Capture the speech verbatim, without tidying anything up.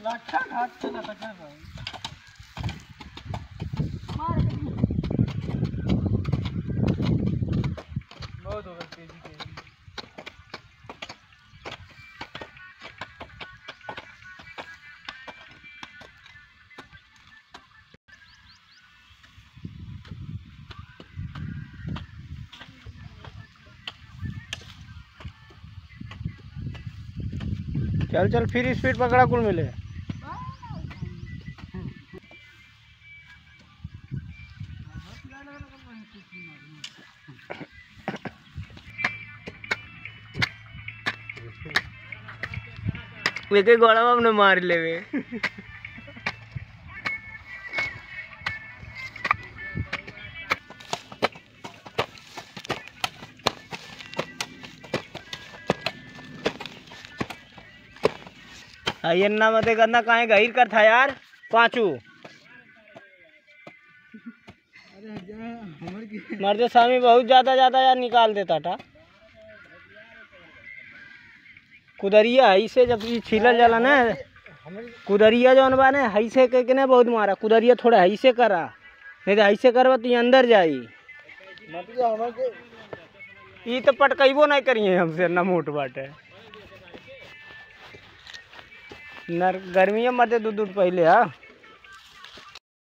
लाठा घाट चला कचरा भाई बहुत होगा तेजी तेजी। चल चल फिर स्पीड पकड़ा कुल मिले। लेके गोड़ा हमने मार लेवे। अन्ना मते करना काहे गहीर कर था यार पांचू मर्दे स्वामी बहुत ज्यादा ज्यादा यार निकाल देता था। कुदरिया ऐसे जब ये छिलल जाला ना कुदरिया जौन बा ना ऐसे के ना बहुत मारा कुदरिया थोड़ा ऐसे करा नहीं तो ऐसे करवा तो अंदर जाई ये तो पटकइबो नहीं करिए हमसे ना मोट बाटे नर गर्मियों मत दूध दूध पहले हाँ।